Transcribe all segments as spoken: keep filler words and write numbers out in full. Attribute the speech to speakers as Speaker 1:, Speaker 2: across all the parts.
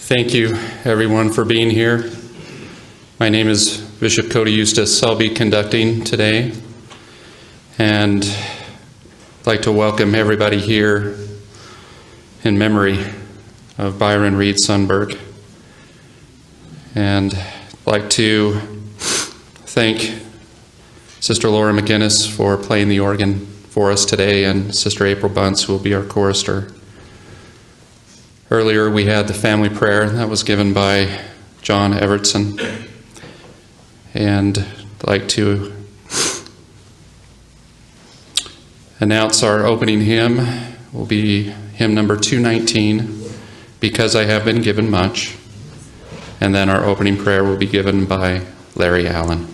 Speaker 1: Thank you, everyone, for being here. My name is Bishop Cody Eustace. I'll be conducting today, and I'd like to welcome everybody here in memory of Byron Reed Sundberg. And I'd like to thank Sister Laura McGinnis for playing the organ for us today, and Sister April Bunce, who will be our chorister. Earlier we had the family prayer that was given by John Evertson. And I'd like to announce our opening hymn will be hymn number two nineteen, Because I Have Been Given Much. And then our opening prayer will be given by Larry Allen.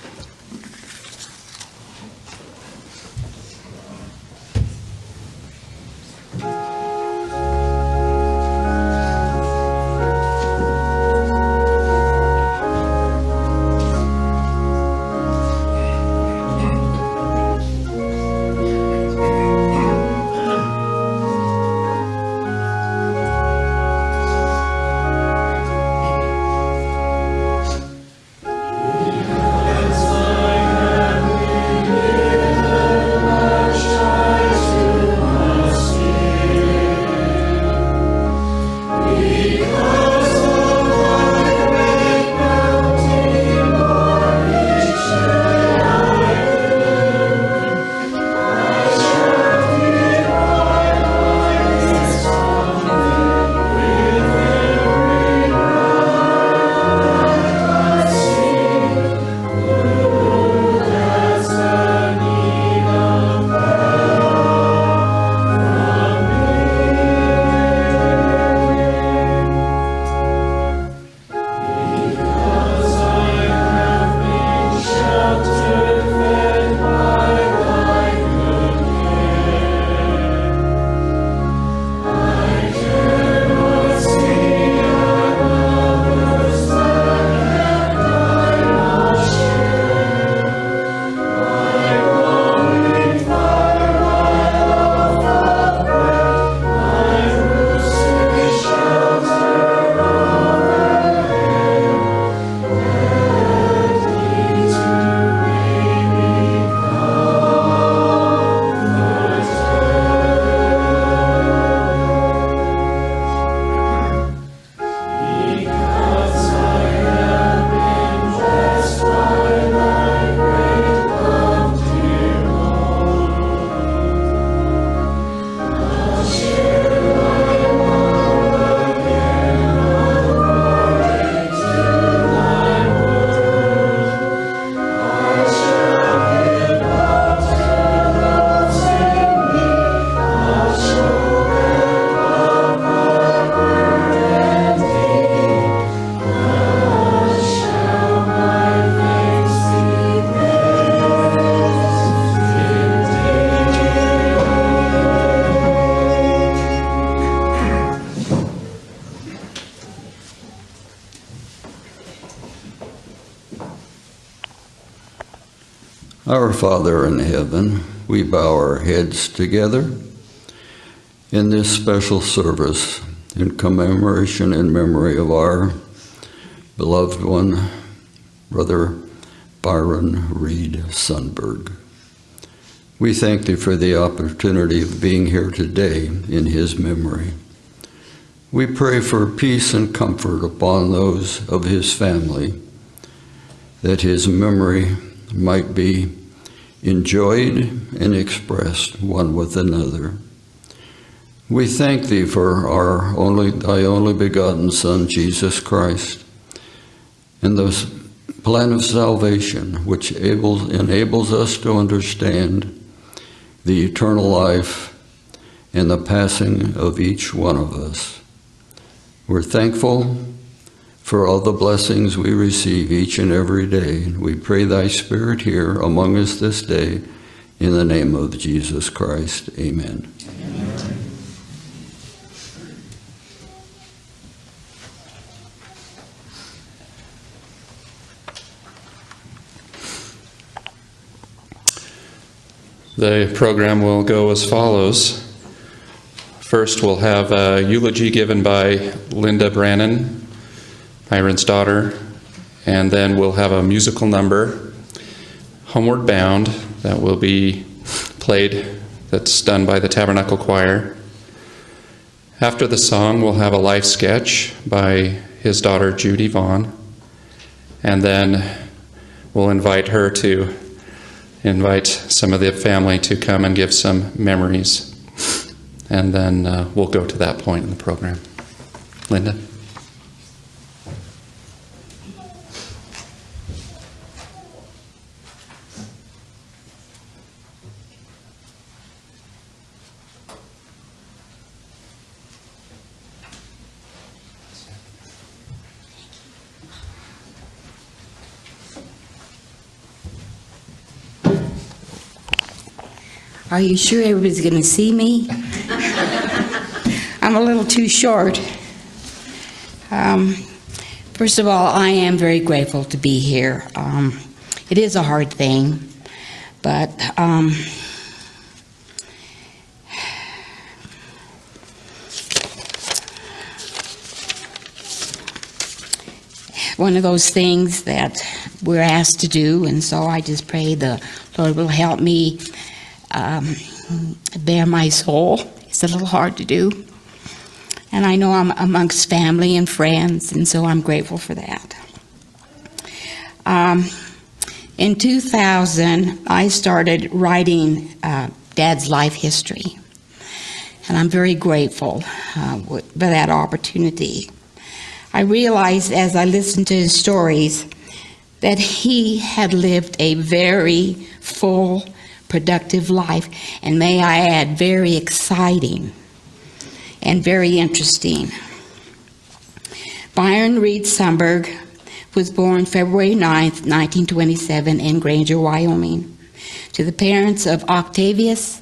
Speaker 2: Our Father in heaven, we bow our heads together in this special service in commemoration and memory of our beloved one, Brother Byron Reed Sundberg. We thank Thee for the opportunity of being here today in his memory. We pray for peace and comfort upon those of his family, that his memory might be enjoyed and expressed one with another. We thank Thee for our only, Thy only begotten Son, Jesus Christ, and the plan of salvation which able, enables us to understand the eternal life and the passing of each one of us. We're thankful for all the blessings we receive each and every day. We pray Thy Spirit here among us this day, in the name of Jesus Christ. Amen. Amen.
Speaker 1: The program will go as follows. First, we'll have a eulogy given by Linda Brannon, Byron's daughter, and then we'll have a musical number, Homeward Bound, that will be played, that's done by the Tabernacle Choir. After the song, we'll have a life sketch by his daughter Judy Vaughn, and then we'll invite her to invite some of the family to come and give some memories. And then uh, we'll go to that point in the program. Linda?
Speaker 3: Are you sure everybody's going to see me? I'm a little too short. Um, first of all, I am very grateful to be here. Um, it is a hard thing, but um, one of those things that we're asked to do, and so I just pray the Lord will help me Um, bare my soul. It's a little hard to do. And I know I'm amongst family and friends, and so I'm grateful for that. Um, in two thousand, I started writing uh, Dad's life history. And I'm very grateful uh, for that opportunity. I realized as I listened to his stories that he had lived a very full, productive life, and may I add, very exciting and very interesting. Byron Reed Sumberg was born February ninth, nineteen twenty-seven in Granger, Wyoming, to the parents of Octavius,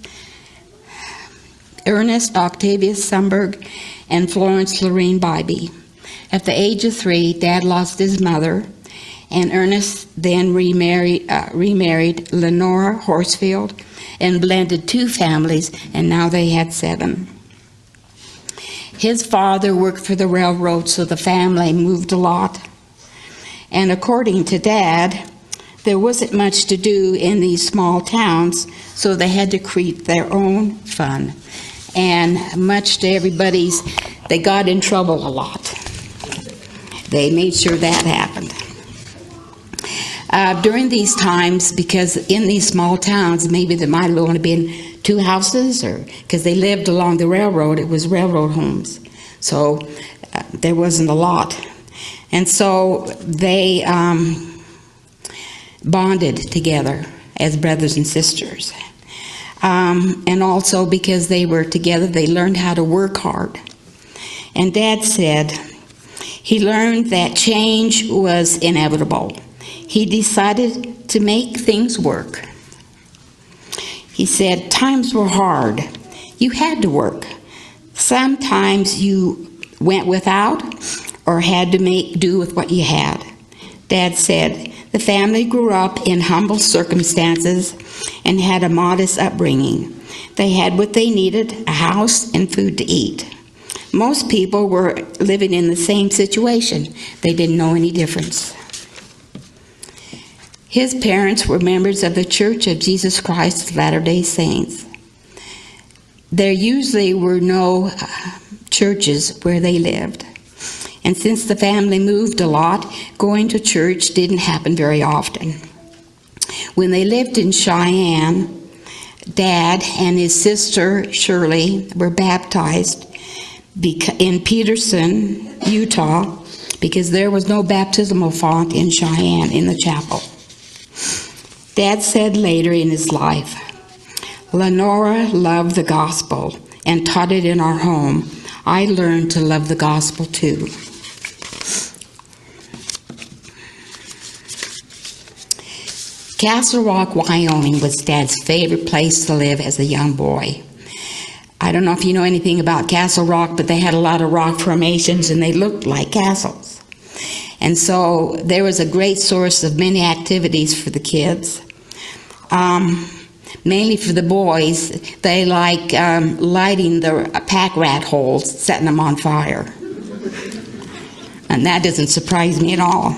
Speaker 3: Ernest Octavius Sumberg and Florence Lorene Bybee. At the age of three, Dad lost his mother, and Ernest then remarried, uh, remarried Lenora Horsfield and blended two families, and now they had seven. His father worked for the railroad, so the family moved a lot. And according to Dad, there wasn't much to do in these small towns, so they had to create their own fun. And much to everybody's, they got in trouble a lot. They made sure that happened. Uh, during these times, because in these small towns, maybe there might have only been two houses, or because they lived along the railroad, it was railroad homes. So uh, there wasn't a lot. And so they um, bonded together as brothers and sisters. Um, and also because they were together, they learned how to work hard. And Dad said he learned that change was inevitable. He decided to make things work. He said, times were hard. You had to work. Sometimes you went without or had to make do with what you had. Dad said, the family grew up in humble circumstances and had a modest upbringing. They had what they needed, a house and food to eat. Most people were living in the same situation. They didn't know any difference. His parents were members of the Church of Jesus Christ of Latter-day Saints. There usually were no uh, churches where they lived. And since the family moved a lot, going to church didn't happen very often. When they lived in Cheyenne, Dad and his sister Shirley were baptized in Peterson, Utah, because there was no baptismal font in Cheyenne in the chapel. Dad said later in his life, Lenora loved the gospel and taught it in our home. I learned to love the gospel too. Castle Rock, Wyoming was Dad's favorite place to live as a young boy. I don't know if you know anything about Castle Rock, but they had a lot of rock formations and they looked like castles. And so there was a great source of many activities for the kids. Um, mainly for the boys. They like um, lighting the pack rat holes, setting them on fire. And that doesn't surprise me at all.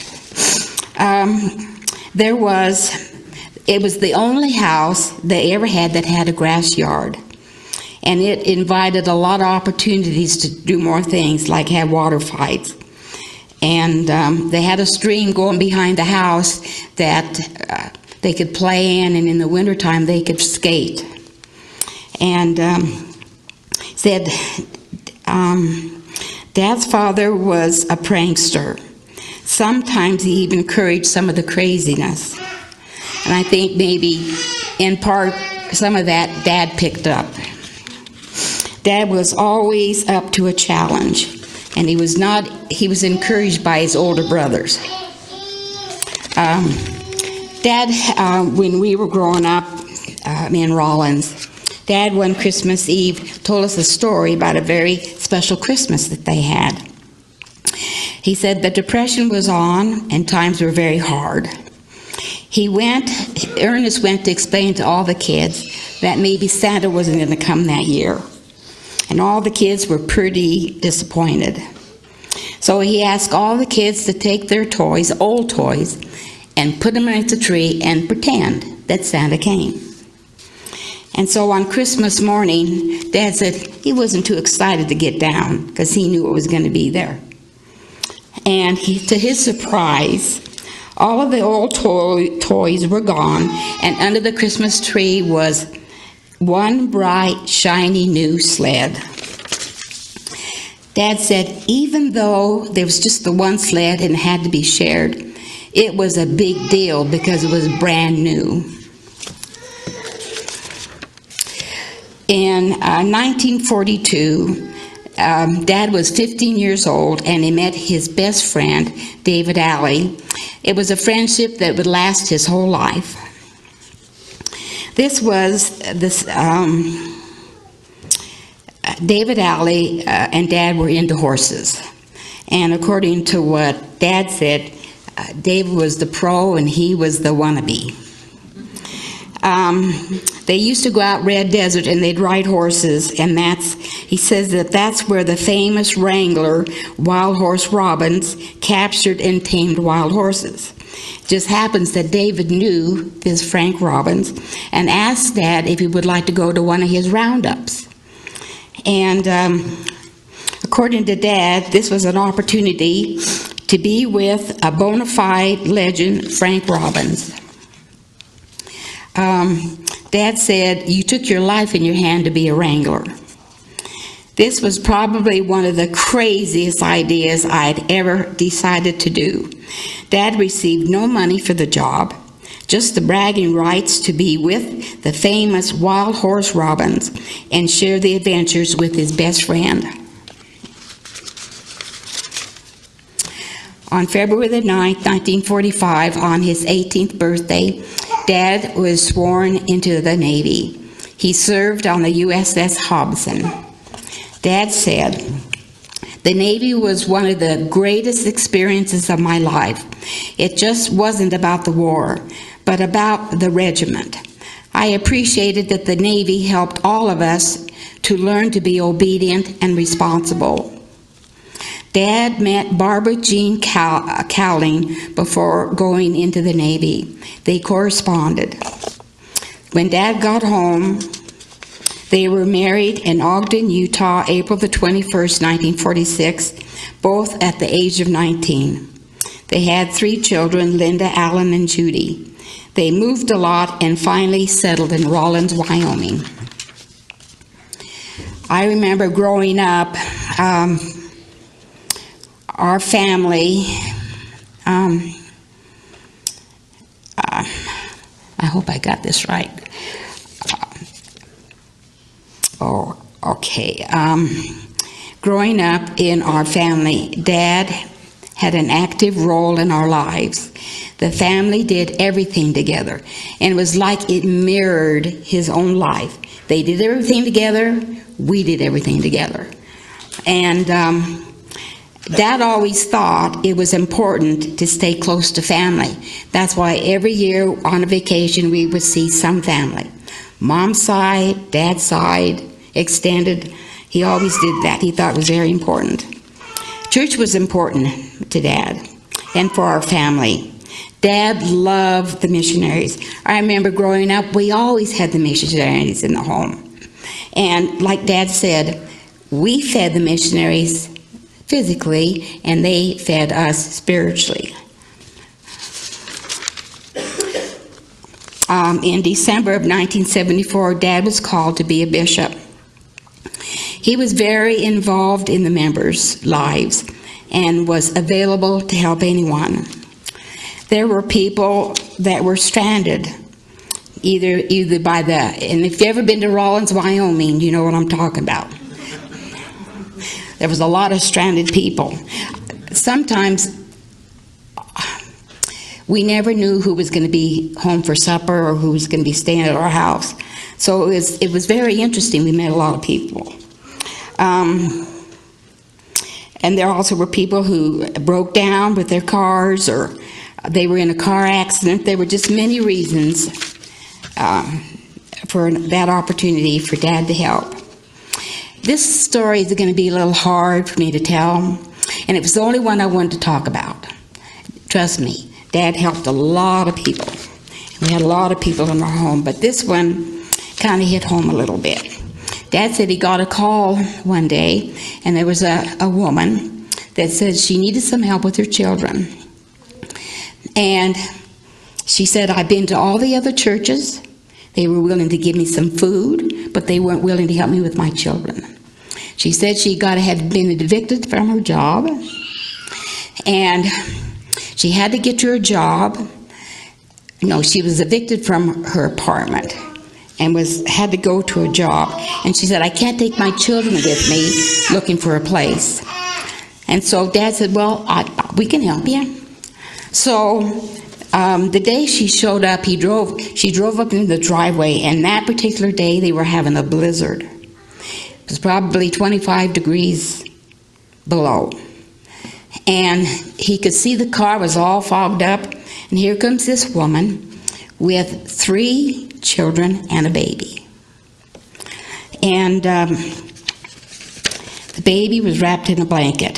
Speaker 3: Um, there was, it was the only house they ever had that had a grass yard. And it invited a lot of opportunities to do more things, like have water fights. And um, they had a stream going behind the house that uh, they could play in, and in the wintertime they could skate. And um, said um, Dad's father was a prankster. Sometimes he even encouraged some of the craziness. And I think maybe in part some of that Dad picked up. Dad was always up to a challenge, and he was not, he was encouraged by his older brothers. Um, Dad, uh, when we were growing up uh, in Rollins, Dad one Christmas Eve told us a story about a very special Christmas that they had. He said the Depression was on and times were very hard. He went, Ernest went to explain to all the kids that maybe Santa wasn't going to come that year. And all the kids were pretty disappointed. So he asked all the kids to take their toys, old toys, and put them underneath the tree and pretend that Santa came. And so on Christmas morning, Dad said he wasn't too excited to get down because he knew it was going to be there. And he, to his surprise, all of the old toy, toys were gone, and under the Christmas tree was one bright, shiny new sled. Dad said even though there was just the one sled and it had to be shared, it was a big deal because it was brand new. In uh, nineteen forty-two, um, Dad was fifteen years old, and he met his best friend, David Alley. It was a friendship that would last his whole life. This was this, um, David Alley uh, and Dad were into horses. And according to what Dad said, uh, David was the pro and he was the wannabe. Um, they used to go out Red Desert and they'd ride horses, and that's, he says that that's where the famous wrangler, Wild Horse Robbins, captured and tamed wild horses. Just happens that David knew this Frank Robbins and asked Dad if he would like to go to one of his roundups. And um, according to Dad, this was an opportunity to be with a bona fide legend, Frank Robbins. Um, Dad said, "You took your life in your hand to be a wrangler." This was probably one of the craziest ideas I'd ever decided to do. Dad received no money for the job, just the bragging rights to be with the famous Wild Horse Robbins and share the adventures with his best friend. On February the ninth, nineteen forty-five, on his eighteenth birthday, Dad was sworn into the Navy. He served on the U S S Hobson. Dad said, "The Navy was one of the greatest experiences of my life. It just wasn't about the war, but about the regiment. I appreciated that the Navy helped all of us to learn to be obedient and responsible." Dad met Barbara Jean Cow Cowling before going into the Navy. They corresponded. When Dad got home, they were married in Ogden, Utah, April the twenty-first, nineteen forty-six, both at the age of nineteen. They had three children, Linda, Alan, and Judy. They moved a lot and finally settled in Rollins, Wyoming. I remember growing up, um, our family, um, uh, I hope I got this right. Oh, okay. Um, growing up in our family, Dad had an active role in our lives. The family did everything together, and it was like it mirrored his own life. They did everything together, we did everything together. And um, Dad always thought it was important to stay close to family. That's why every year on a vacation we would see some family. Mom's side, Dad's side, extended. He always did that. He thought it was very important. Church was important to Dad and for our family. Dad loved the missionaries. I remember growing up, we always had the missionaries in the home. And like Dad said, we fed the missionaries physically, and they fed us spiritually. Um, in December of nineteen seventy-four, Dad was called to be a bishop. He was very involved in the members' lives and was available to help anyone. There were people that were stranded, either either by the, and if you've ever been to Rawlins, Wyoming, you know what I'm talking about. There was a lot of stranded people. Sometimes we never knew who was going to be home for supper or who was going to be staying at our house. So it was, it was very interesting. We met a lot of people. Um, and there also were people who broke down with their cars, or they were in a car accident. There were just many reasons um, for that opportunity for Dad to help. This story is going to be a little hard for me to tell, and it was the only one I wanted to talk about. Trust me, Dad helped a lot of people. We had a lot of people in our home, but this one kind of hit home a little bit. Dad said he got a call one day, and there was a, a woman that said she needed some help with her children. And she said, I've been to all the other churches. They were willing to give me some food, but they weren't willing to help me with my children. She said she got had been evicted from her job, and she had to get to her job. No, she was evicted from her apartment and was had to go to a job. And she said, I can't take my children with me looking for a place. And so Dad said, well, I, we can help you. So um, the day she showed up, he drove. She drove up into the driveway, and that particular day they were having a blizzard. It was probably twenty-five degrees below. And he could see the car was all fogged up, and here comes this woman with three children and a baby. And um, the baby was wrapped in a blanket.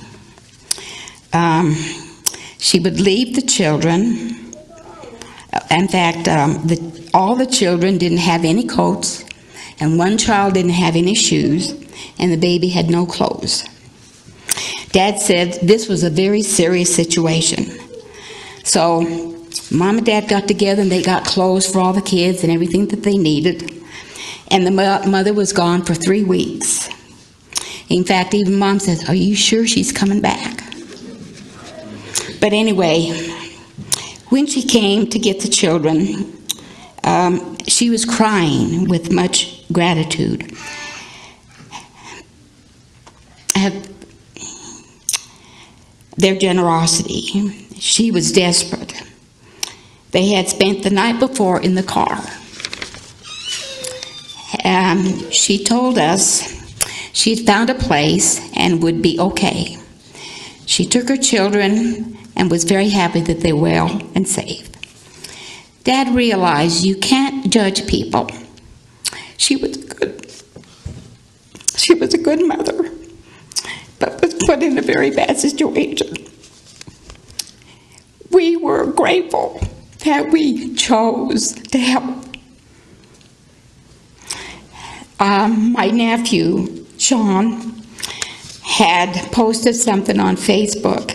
Speaker 3: Um, she would leave the children. In fact, um, the, all the children didn't have any coats, and one child didn't have any shoes, and the baby had no clothes. Dad said this was a very serious situation. So Mom and Dad got together, and they got clothes for all the kids and everything that they needed. And the mo mother was gone for three weeks. In fact, even Mom says, are you sure she's coming back? But anyway, when she came to get the children, um, she was crying with much gratitude. At their generosity. She was desperate. They had spent the night before in the car. Um, she told us she'd found a place and would be okay. She took her children and was very happy that they were well and safe. Dad realized you can't judge people. She was good. She was a good mother, but was put in a very bad situation. We were grateful that we chose to help. Um, my nephew, Sean, had posted something on Facebook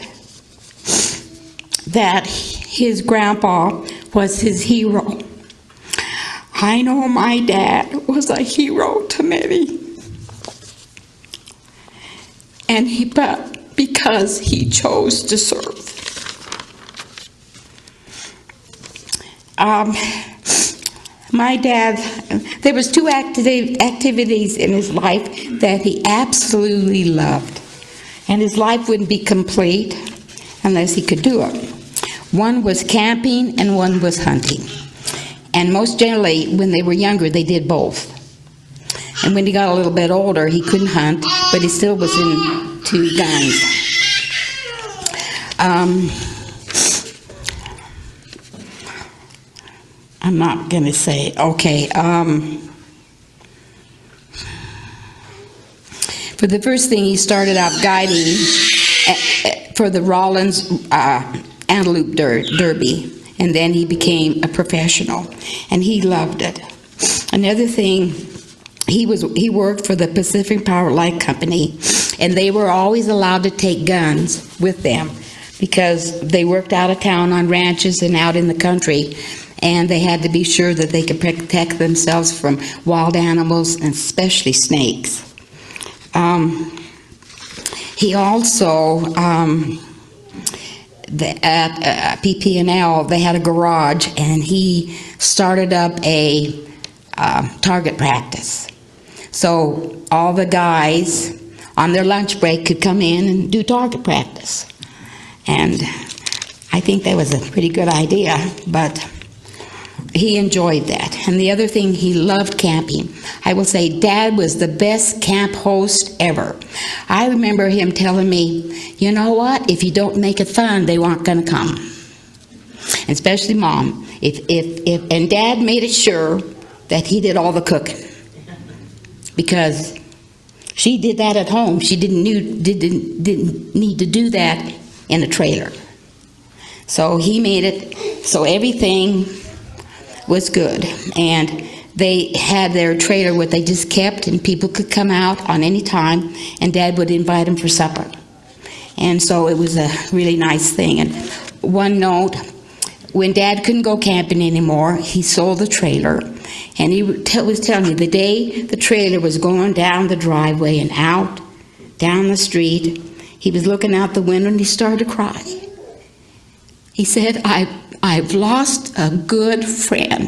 Speaker 3: that his grandpa was his hero. I know my dad was a hero to many. And he, but because he chose to serve. Um, my dad, there was two acti- activities in his life that he absolutely loved. And his life wouldn't be complete unless he could do it. One was camping and one was hunting. And most generally, when they were younger, they did both. And when he got a little bit older, he couldn't hunt, but he still was into guns. Um, I'm not going to say, okay. Um, for the first thing, he started out guiding for the Rollins uh, Antelope Der Derby, and then he became a professional, and he loved it. Another thing, he was he worked for the Pacific Power Light Company, and they were always allowed to take guns with them because they worked out of town on ranches and out in the country, and they had to be sure that they could protect themselves from wild animals, and especially snakes. Um, he also, um, the, at uh, P P and L, they had a garage, and he started up a uh, target practice. So all the guys on their lunch break could come in and do target practice. And I think that was a pretty good idea, but he enjoyed that. And the other thing, he loved camping. I will say Dad was the best camp host ever. I remember him telling me, you know what, if you don't make it fun, they aren't going to come. And especially Mom. If, if, if, and Dad made it sure that he did all the cooking, because she did that at home. She didn't, knew, didn't, didn't need to do that in a trailer. So he made it so everything was good, and they had their trailer what they just kept, and people could come out on any time, and Dad would invite them for supper. And so it was a really nice thing. And one note, when Dad couldn't go camping anymore, he sold the trailer, and he was telling me the day the trailer was going down the driveway and out down the street, he was looking out the window and he started to cry. He said, I, I've lost a good friend.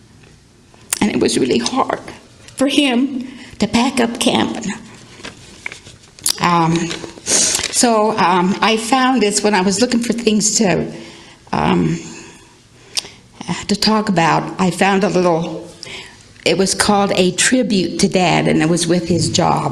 Speaker 3: And it was really hard for him to pack up camping. Um, so um, I found this when I was looking for things to, um, to talk about. I found a little, it was called A Tribute to Dad, and it was with his job.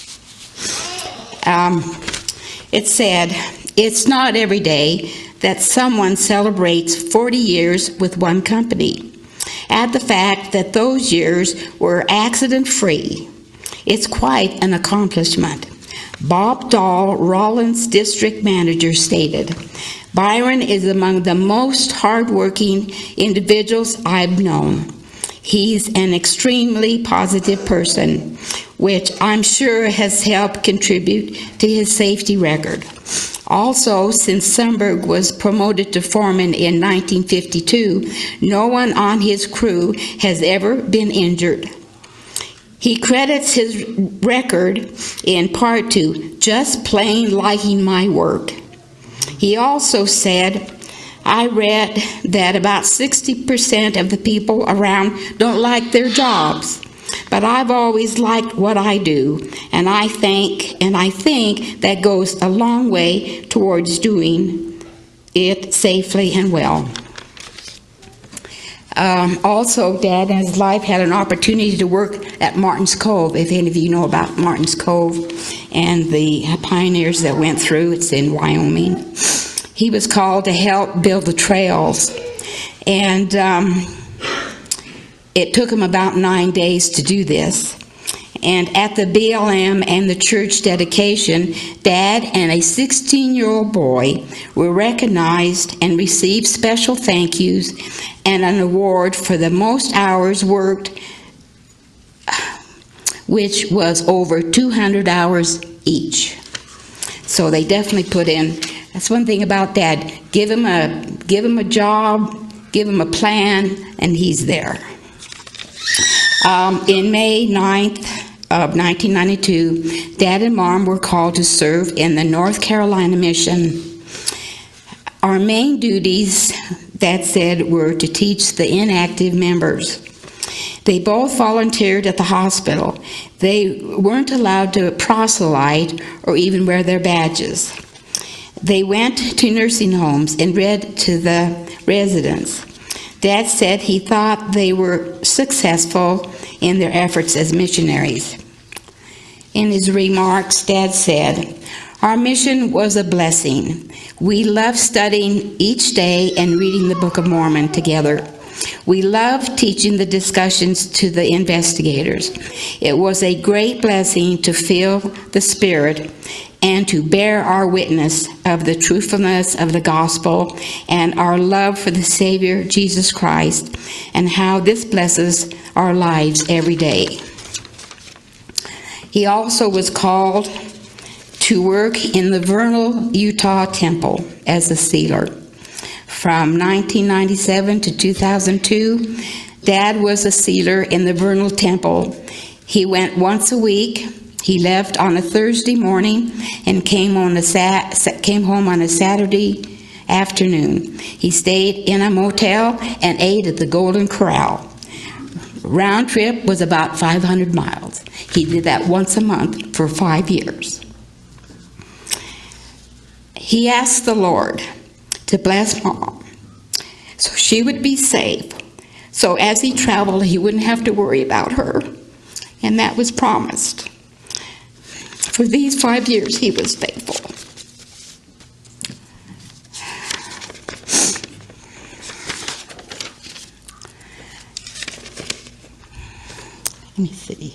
Speaker 3: Um, it said, it's not every day that someone celebrates forty years with one company. Add the fact that those years were accident-free. It's quite an accomplishment. Bob Dahl, Rollins district manager, stated, Byron is among the most hardworking individuals I've known. He's an extremely positive person, which I'm sure has helped contribute to his safety record. Also, since Sundberg was promoted to foreman in nineteen fifty-two, no one on his crew has ever been injured. He credits his record in part to just plain liking my work. He also said, I read that about sixty percent of the people around don't like their jobs, but I've always liked what I do, and I think, and I think that goes a long way towards doing it safely and well. Um, also, Dad in his life had an opportunity to work at Martin's Cove, if any of you know about Martin's Cove and the pioneers that went through. It's in Wyoming. He was called to help build the trails, and um, it took him about nine days to do this. And at the B L M and the church dedication, Dad and a sixteen-year-old boy were recognized and received special thank yous and an award for the most hours worked, which was over two hundred hours each. So they definitely put in. That's one thing about Dad. Give him a give him a job, give him a plan, and he's there. Um, in May ninth of nineteen ninety-two, Dad and Mom were called to serve in the North Carolina mission. Our main duties, Dad said, were to teach the inactive members. They both volunteered at the hospital. They weren't allowed to proselyte or even wear their badges. They went to nursing homes and read to the residents. Dad said he thought they were successful in their efforts as missionaries. In his remarks, Dad said, Our mission was a blessing. We loved studying each day and reading the Book of Mormon together. We loved teaching the discussions to the investigators. It was a great blessing to feel the Spirit and to bear our witness of the truthfulness of the gospel and our love for the Savior, Jesus Christ, and how this blesses our lives every day. He also was called to work in the Vernal, Utah temple as a sealer. From nineteen ninety-seven to two thousand two, Dad was a sealer in the Vernal temple. He went once a week. He left on a Thursday morning and came on a sat came home on a Saturday afternoon. He stayed in a motel and ate at the Golden Corral. Round trip was about five hundred miles. He did that once a month for five years. He asked the Lord to bless Mom so she would be safe. So as he traveled, he wouldn't have to worry about her. And that was promised. For these five years, he was faithful. Let me see.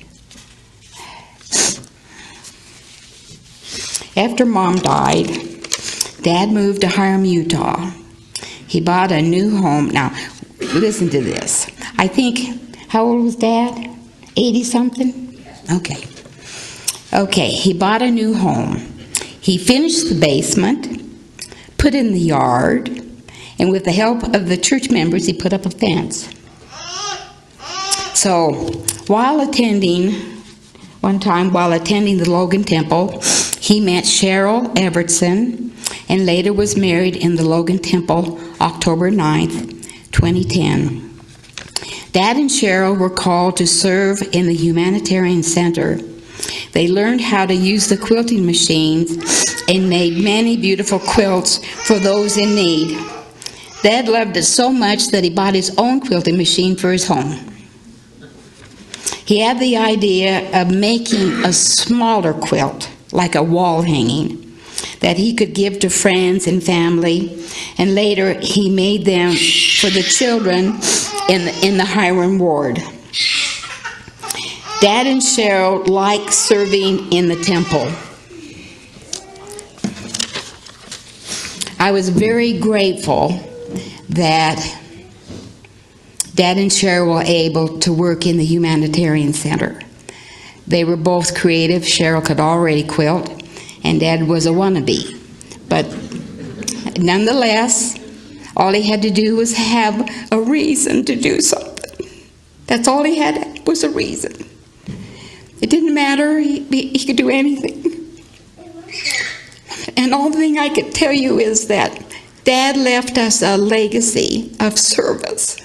Speaker 3: After Mom died, Dad moved to Hiram, Utah. He bought a new home. Now, listen to this. I think, how old was Dad? eighty-something? Okay. Okay, he bought a new home. He finished the basement, put in the yard, and with the help of the church members, he put up a fence. So, while attending, one time while attending the Logan Temple, he met Cheryl Evertson and later was married in the Logan Temple October ninth, twenty ten. Dad and Cheryl were called to serve in the Humanitarian Center. They learned how to use the quilting machines and made many beautiful quilts for those in need. Dad loved it so much that he bought his own quilting machine for his home. He had the idea of making a smaller quilt, like a wall hanging, that he could give to friends and family, and later he made them for the children in the, in the Hiram ward. Dad and Cheryl liked serving in the temple. I was very grateful that Dad and Cheryl were able to work in the Humanitarian Center. They were both creative. Cheryl could already quilt, and Dad was a wannabe. But nonetheless, all he had to do was have a reason to do something. That's all he had, was a reason. It didn't matter. He, he could do anything. And all the thing I could tell you is that Dad left us a legacy of service.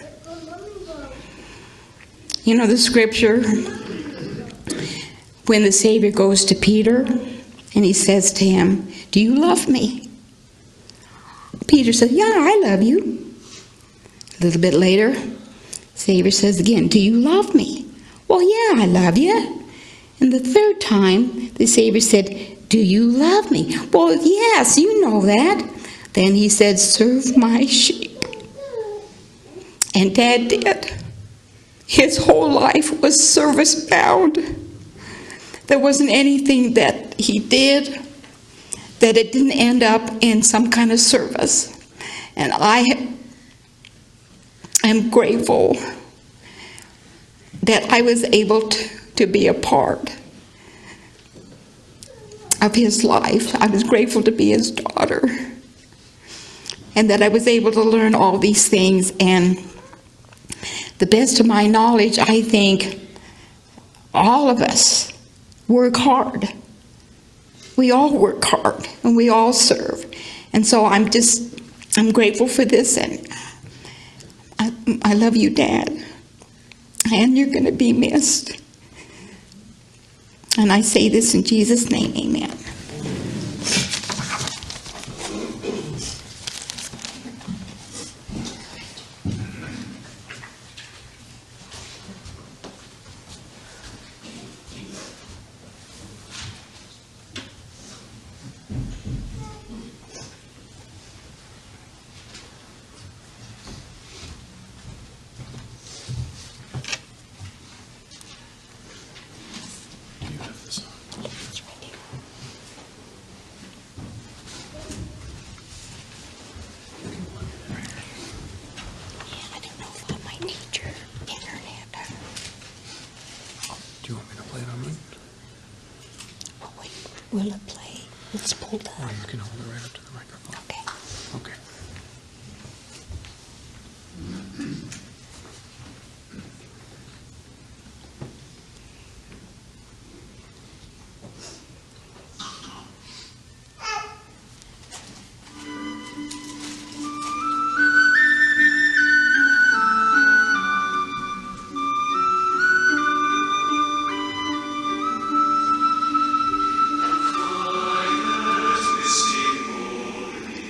Speaker 3: You know the scripture, when the Savior goes to Peter and he says to him, "Do you love me?" Peter said, "Yeah, I love you." A little bit later, Savior says again, "Do you love me?" "Well, yeah, I love you." And the third time, the Savior said, "Do you love me?" "Well, yes, you know that." Then he said, "Serve my sheep." And Dad did. His whole life was service-bound. There wasn't anything that he did that it didn't end up in some kind of service. And I am grateful that I was able to, to be a part of his life. I was grateful to be his daughter, and that I was able to learn all these things. And the best of my knowledge, I think all of us work hard. We all work hard, and we all serve. And so I'm just, I'm grateful for this, and I, I love you, Dad. And you're going to be missed. And I say this in Jesus' name, amen. hold
Speaker 4: Or
Speaker 3: up.
Speaker 4: you can hold it right up to the microphone.
Speaker 3: Okay.
Speaker 4: Okay.
Speaker 5: Christi, holy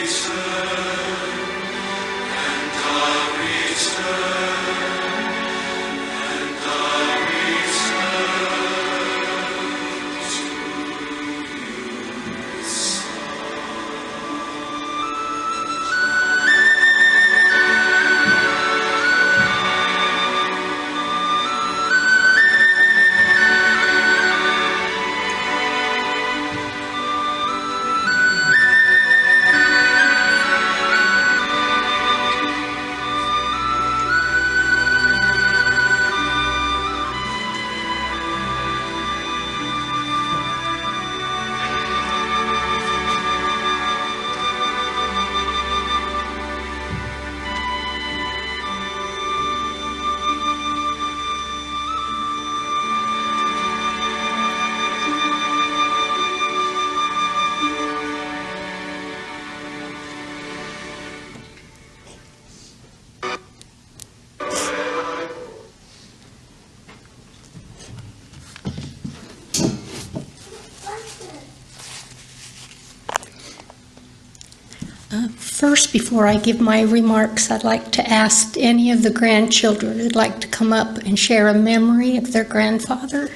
Speaker 4: First, before I give my remarks, I'd like to ask any of the grandchildren who'd like to come up and share a memory of their grandfather.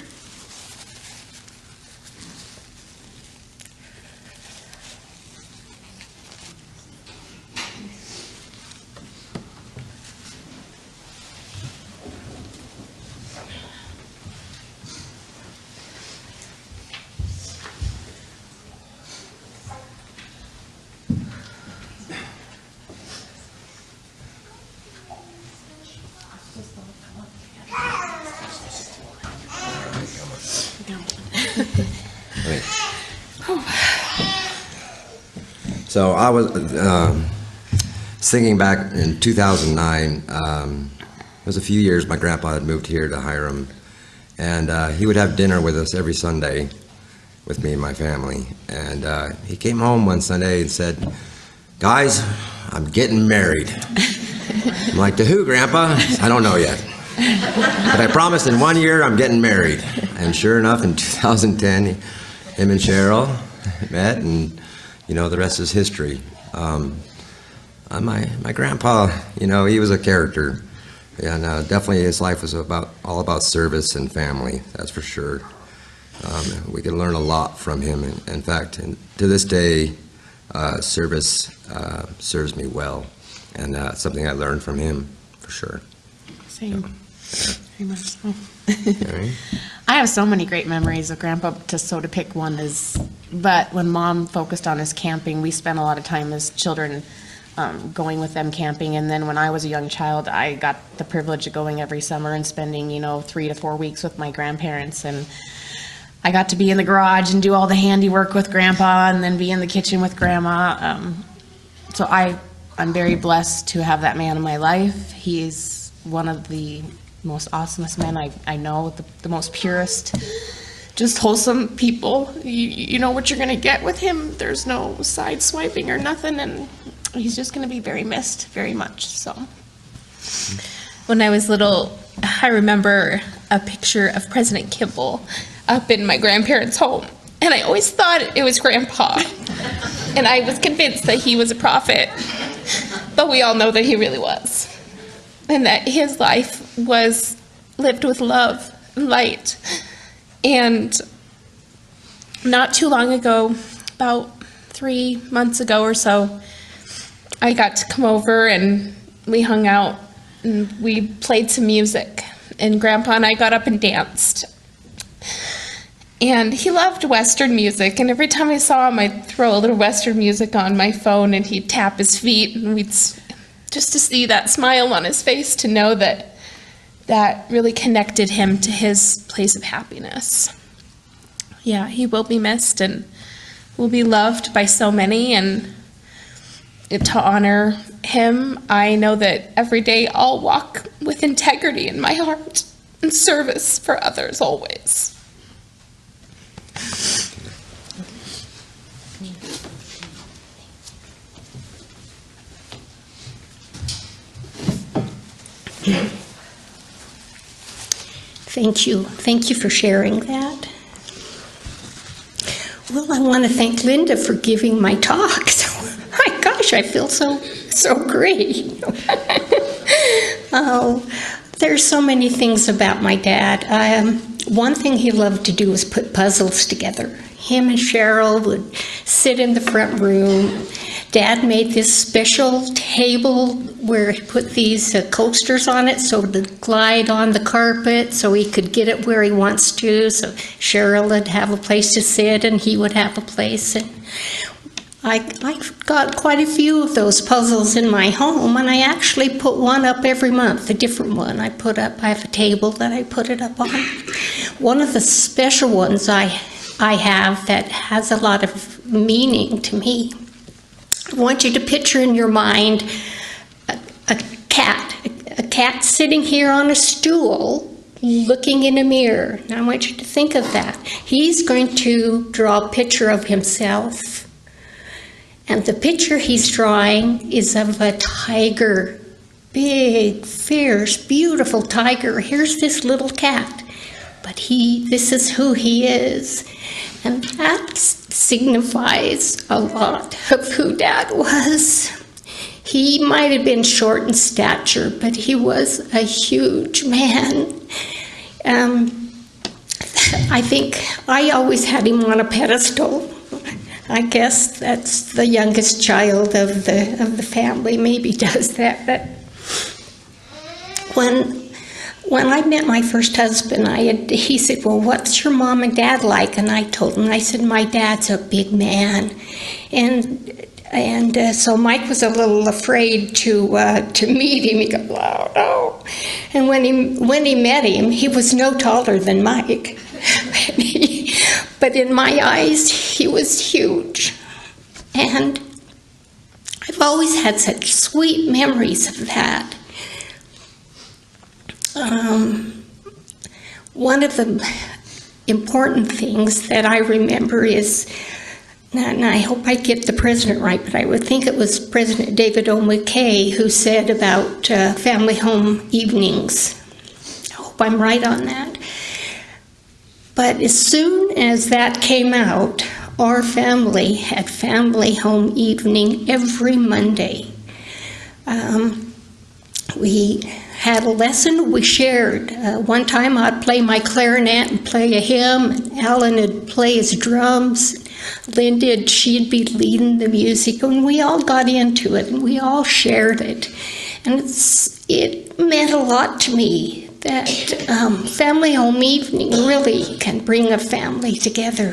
Speaker 5: So I was um, thinking back in two thousand nine, um, it was a few years my grandpa had moved here to Hiram, and uh, he would have dinner with us every Sunday with me and my family. And uh, he came home one Sunday and said, "Guys, I'm getting married." I'm like, "To who, Grandpa?" "I don't know yet. But I promised in one year I'm getting married." And sure enough, in two thousand ten, him and Cheryl met, and you know, the rest is history. Um, uh, my my grandpa, you know, he was a character, and uh, definitely his life was about all about service and family. That's for sure. Um, we can learn a lot from him. In, in fact, and to this day, uh, service uh, serves me well, and uh, something I learned from him for sure.
Speaker 6: Same.
Speaker 5: So,
Speaker 6: Very much so.
Speaker 5: yeah. All right.
Speaker 6: I have so many great memories of Grandpa, to so to pick one is, but when Mom focused on his camping, we spent a lot of time as children um, going with them camping. And then when I was a young child, I got the privilege of going every summer and spending, you know, three to four weeks with my grandparents. And I got to be in the garage and do all the handiwork with Grandpa, and then be in the kitchen with Grandma. Um, so I, I'm very blessed to have that man in my life. He's one of the most awesomest men I, I know, the, the most purest, just wholesome people. You, you know what you're going to get with him. There's no side swiping or nothing, and he's just going to be very missed, very much so.
Speaker 7: When I was little, I remember a picture of President Kimball up in my grandparents' home, and I always thought it was Grandpa, and I was convinced that he was a prophet, but we all know that he really was, and that his life was lived with love and light. And not too long ago, about three months ago or so, I got to come over and we hung out and we played some music, and Grandpa and I got up and danced. And he loved Western music, and every time I saw him, I'd throw a little Western music on my phone, and he'd tap his feet, and we'd just to see that smile on his face, to know that that really connected him to his place of happiness. Yeah, he will be missed and will be loved by so many, and to honor him, I know that every day I'll walk with integrity in my heart and service for others always.
Speaker 4: Thank you. Thank you for sharing that. Well, I want to thank Linda for giving my talk. So, my gosh, gosh, I feel so, so great. Oh, there's so many things about my dad. Um, one thing he loved to do was put puzzles together. Him and Cheryl would sit in the front room. Dad made this special table where he put these uh, coasters on it so it would glide on the carpet so he could get it where he wants to. So Cheryl would have a place to sit and he would have a place. And I, I've got quite a few of those puzzles in my home, and I actually put one up every month, a different one. I put up, I have a table that I put it up on. One of the special ones I, I have that has a lot of meaning to me. I want you to picture in your mind a, a cat, a, a cat sitting here on a stool looking in a mirror. Now I want you to think of that. He's going to draw a picture of himself. And the picture he's drawing is of a tiger, big, fierce, beautiful tiger. Here's this little cat, but he, this is who he is. And that signifies a lot of who Dad was. He might have been short in stature, but he was a huge man. Um, I think I always had him on a pedestal. I guess that's the youngest child of the of the family maybe does that. But when when I met my first husband, I had, he said, "Well, what's your mom and dad like?" And I told him, I said, "My dad's a big man," and and uh, so Mike was a little afraid to uh, to meet him. He goes, "Oh no!" And when he when he met him, he was no taller than Mike. But in my eyes, he was huge. And I've always had such sweet memories of that. Um, one of the important things that I remember is, and I hope I get the president right, but I would think it was President David O. McKay who said about uh, family home evenings. I hope I'm right on that. But as soon as that came out, our family had family home evening every Monday. Um, we had a lesson we shared. Uh, one time I'd play my clarinet and play a hymn, and Alan would play his drums. Linda, she'd be leading the music, and we all got into it, and we all shared it. And it's, it meant a lot to me that um, family home evening really can bring a family together.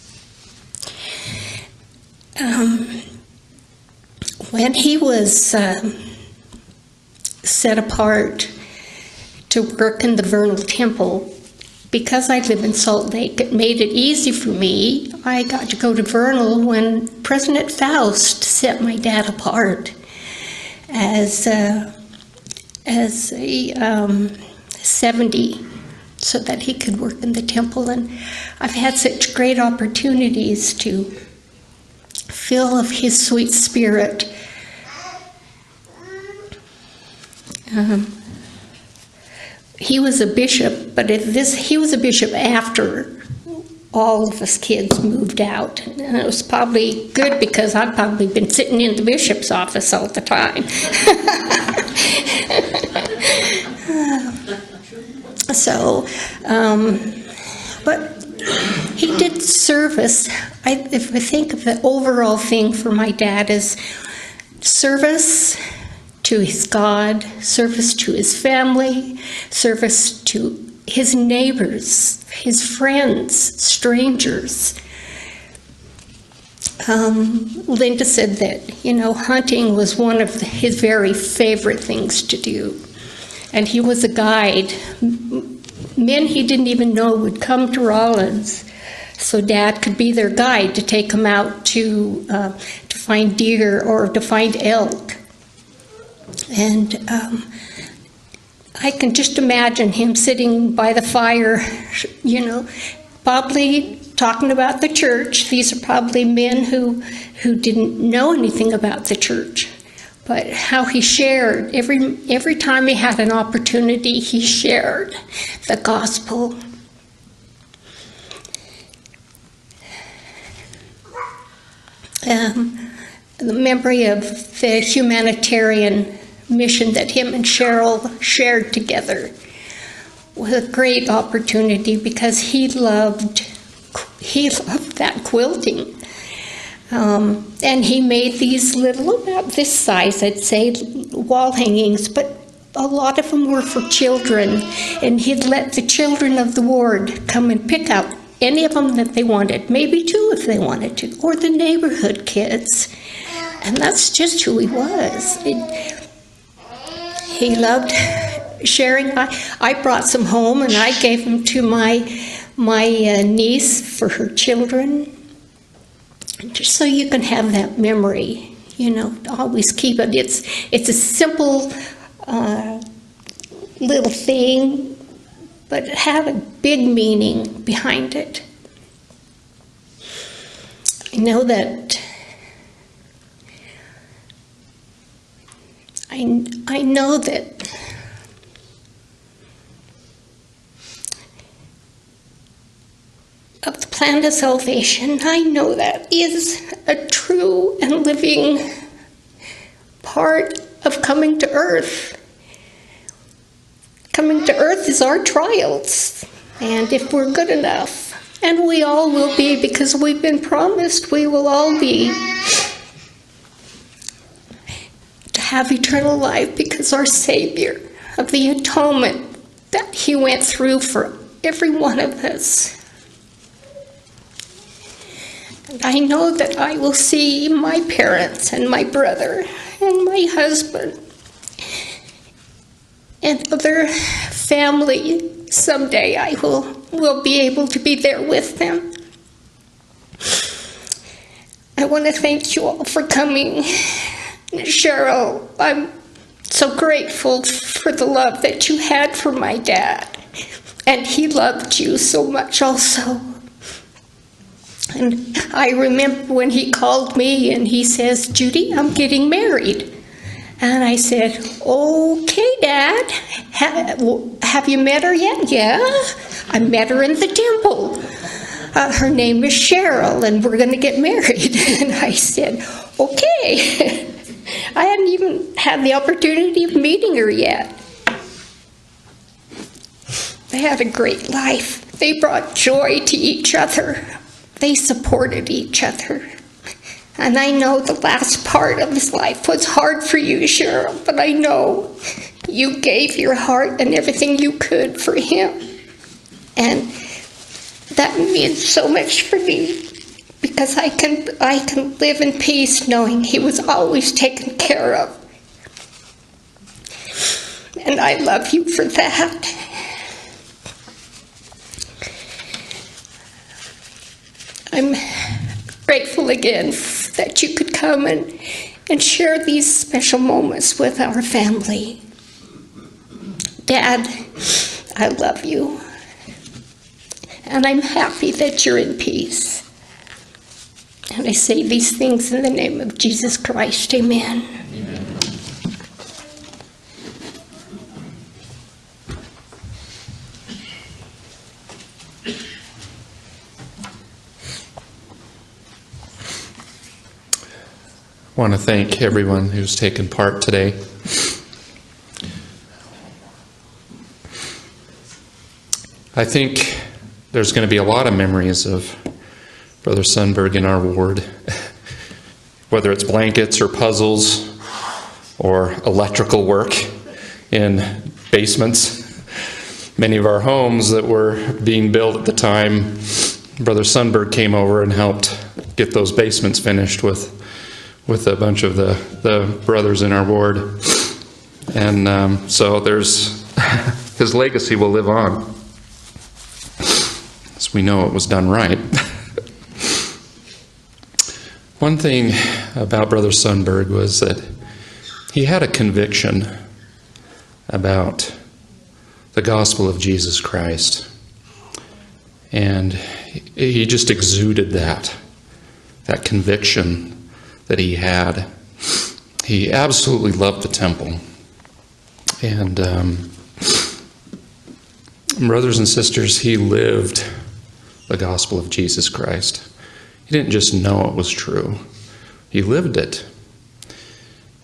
Speaker 4: Um, when he was um, set apart to work in the Vernal Temple, because I live in Salt Lake, it made it easy for me. I got to go to Vernal when President Faust set my dad apart as a, as a um, seventy, so that he could work in the temple. And I've had such great opportunities to feel of his sweet spirit. Um, he was a bishop, but if this he was a bishop after all of us kids moved out. And it was probably good because I've probably been sitting in the bishop's office all the time. So, um, but he did service. I, if I think of the overall thing for my dad is service to his God, service to his family, service to his neighbors, his friends, strangers. Um, Linda said that, you know, hunting was one of his very favorite things to do. And he was a guide. Men he didn't even know would come to Rollins, so Dad could be their guide to take them out to uh, to find deer or to find elk. And um, I can just imagine him sitting by the fire, you know, probably talking about the church. These are probably men who who didn't know anything about the church. But how he shared, every every time he had an opportunity, he shared the gospel. Um, the memory of the humanitarian mission that him and Cheryl shared together was a great opportunity because he loved he loved that quilting. Um, and he made these little, about this size, I'd say, wall hangings, but a lot of them were for children. And he'd let the children of the ward come and pick out any of them that they wanted, maybe two if they wanted to, or the neighborhood kids. And that's just who he was. It, he loved sharing. I, I brought some home and I gave them to my, my uh, niece for her children. Just so you can have that memory, you know, always keep it. It's, it's a simple uh, little thing, but it had a big meaning behind it. I know that I, I know that of the plan of salvation, I know that is a true and living part of coming to earth. Coming to earth is our trials, and if we're good enough, and we all will be because we've been promised we will all be, to have eternal life because our Savior, of the atonement that He went through for every one of us. And I know that I will see my parents and my brother and my husband and other family someday. I will, will be able to be there with them. I want to thank you all for coming. Cheryl, I'm so grateful for the love that you had for my dad. And he loved you so much also. And I remember when he called me and he says, Judy, I'm getting married. And I said, okay, Dad, have, have you met her yet? Yeah, I met her in the temple. Uh, her name is Cheryl, and we're going to get married. And I said, okay. I hadn't even had the opportunity of meeting her yet. They had a great life. They brought joy to each other. They supported each other. And I know the last part of his life was hard for you, Cheryl, but I know you gave your heart and everything you could for him. And that means so much for me, because I can, I can live in peace knowing he was always taken care of. And I love you for that. I'm grateful again that you could come and, and share these special moments with our family. Dad, I love you. And I'm happy that you're in peace. And I say these things in the name of Jesus Christ. Amen. Amen.
Speaker 1: I want to thank everyone who's taken part today. I think there's going to be a lot of memories of Brother Sundberg in our ward, whether it's blankets or puzzles or electrical work in basements. Many of our homes that were being built at the time, Brother Sundberg came over and helped get those basements finished with with a bunch of the, the brothers in our ward. And um, so there's, his legacy will live on, as we know it was done right. One thing about Brother Sundberg was that he had a conviction about the gospel of Jesus Christ. And he just exuded that, that conviction that he had. He absolutely loved the temple. And um, brothers and sisters, he lived the gospel of Jesus Christ. He didn't just know it was true. He lived it.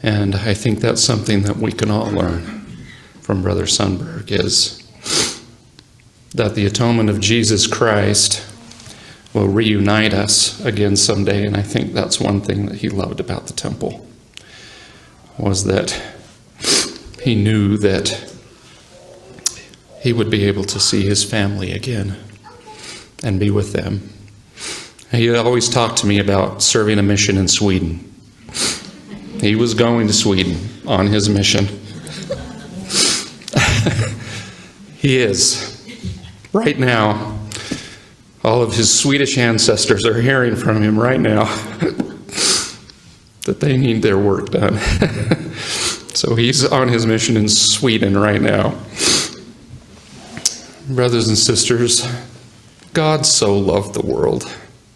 Speaker 1: And I think that's something that we can all learn from Brother Sundberg, is that the atonement of Jesus Christ will reunite us again someday. And I think that's one thing that he loved about the temple, was that he knew that he would be able to see his family again and be with them. He always talked to me about serving a mission in Sweden. He was going to Sweden on his mission. He is. Right now, all of his Swedish ancestors are hearing from him right now that they need their work done. So he's on his mission in Sweden right now. Brothers and sisters, God so loved the world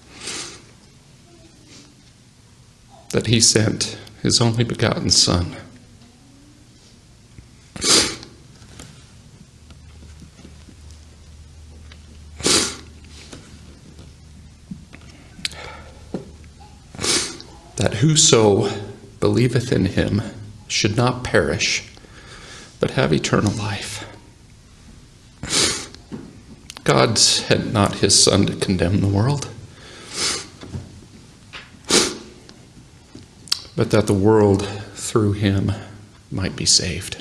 Speaker 1: that he sent his only begotten Son. That whoso believeth in him should not perish, but have eternal life. God sent not his Son to condemn the world, but that the world through him might be saved.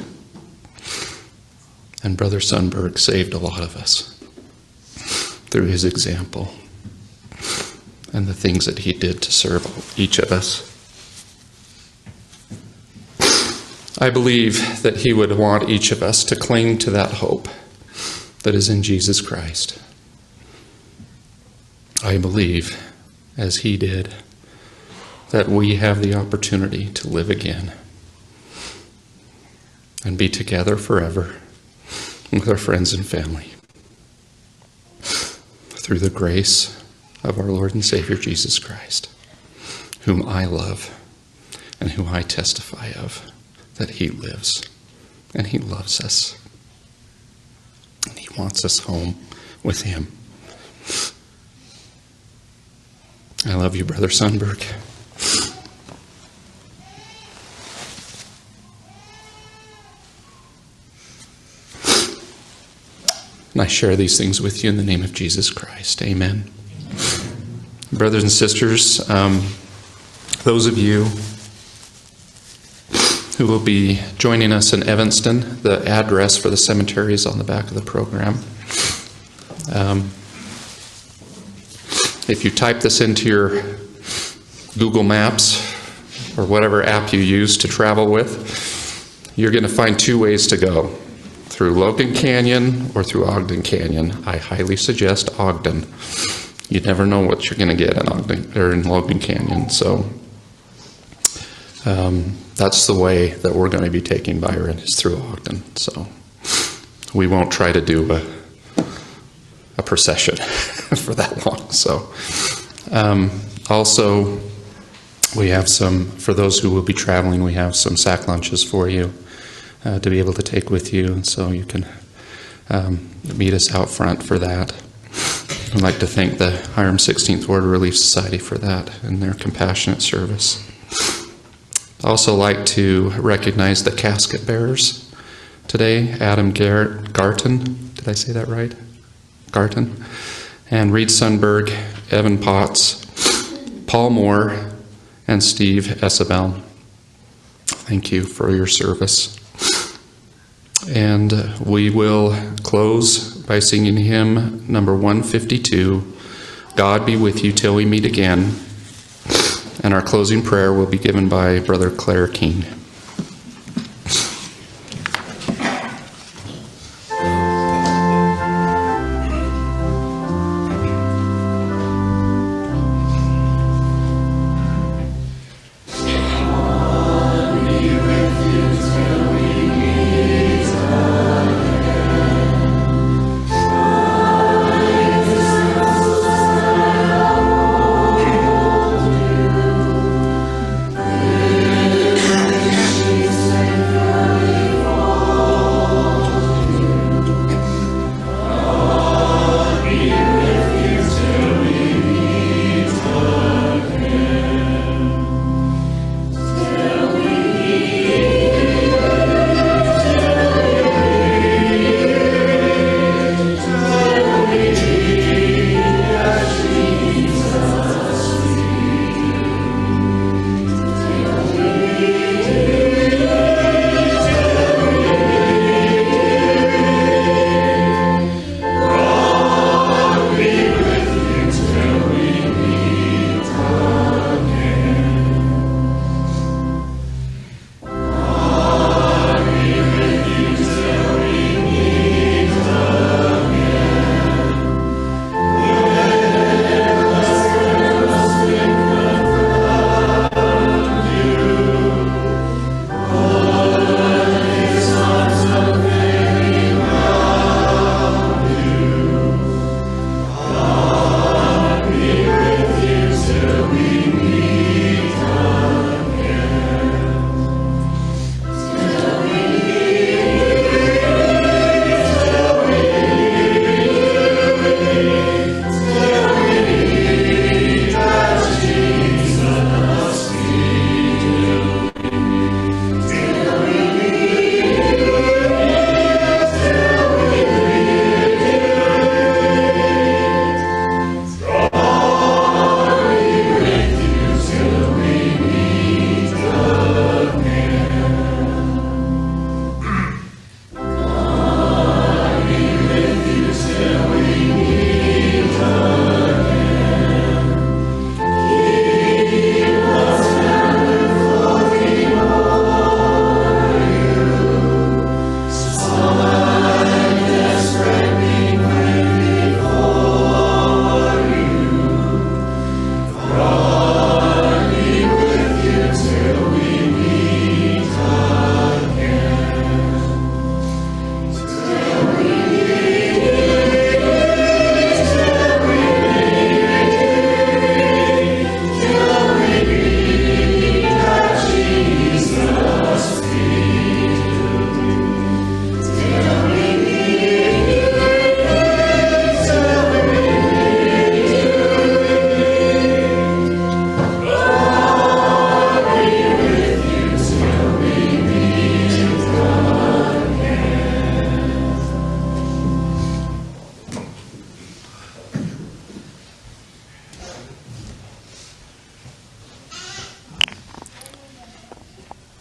Speaker 1: And Brother Sundberg saved a lot of us through his example and the things that he did to serve each of us. I believe that he would want each of us to cling to that hope that is in Jesus Christ. I believe, as he did, that we have the opportunity to live again and be together forever with our friends and family through the grace of our Lord and Savior Jesus Christ, whom I love and who I testify of that he lives and he loves us and he wants us home with him. I love you, Brother Sundberg. And I share these things with you in the name of Jesus Christ. Amen. Brothers and sisters, um, those of you who will be joining us in Evanston, the address for the cemetery is on the back of the program. Um, if you type this into your Google Maps or whatever app you use to travel with, you're going to find two ways to go: through Logan Canyon or through Ogden Canyon. I highly suggest Ogden. You never know what you're going to get in Ogden or in Logan Canyon. So um, that's the way that we're going to be taking Byron, is through Ogden. So we won't try to do a, a procession for that long. So um, also we have some, for those who will be traveling, we have some sack lunches for you uh, to be able to take with you. And so you can um, meet us out front for that. I'd like to thank the Hiram sixteenth Ward Relief Society for that and their compassionate service. I'd also like to recognize the casket bearers today: Adam Garrett Garton, did I say that right? Garton, and Reed Sundberg, Evan Potts, Paul Moore, and Steve Esabel. Thank you for your service. And we will close by singing hymn number one fifty-two, God Be With You Till We Meet Again. And our closing prayer will be given by Brother Claire King.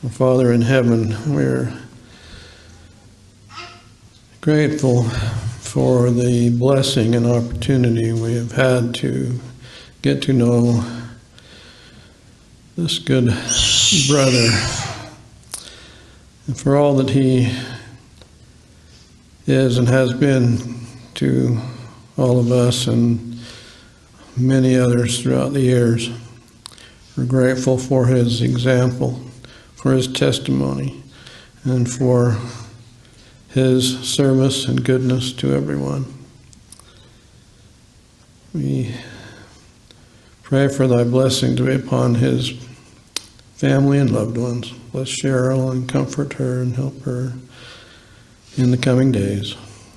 Speaker 8: Our Father in heaven, we're grateful for the blessing and opportunity we have had to get to know this good brother, and for all that he is and has been to all of us and many others throughout the years. We're grateful for his example, for his testimony, and for his service and goodness to everyone. We pray for thy blessing to be upon his family and loved ones. Bless Cheryl and comfort her and help her in the coming days.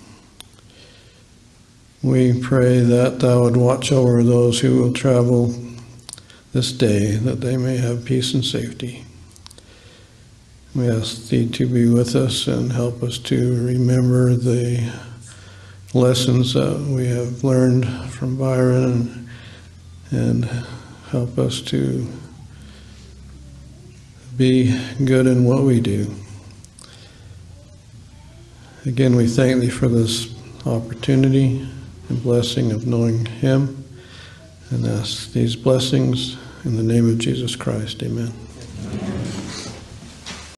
Speaker 8: We pray that thou would watch over those who will travel this day, that they may have peace and safety. We ask thee to be with us and help us to remember the lessons that we have learned from Byron, and, and help us to be good in what we do. Again, we thank thee for this opportunity and blessing of knowing him, and ask these blessings in the name of Jesus Christ. Amen.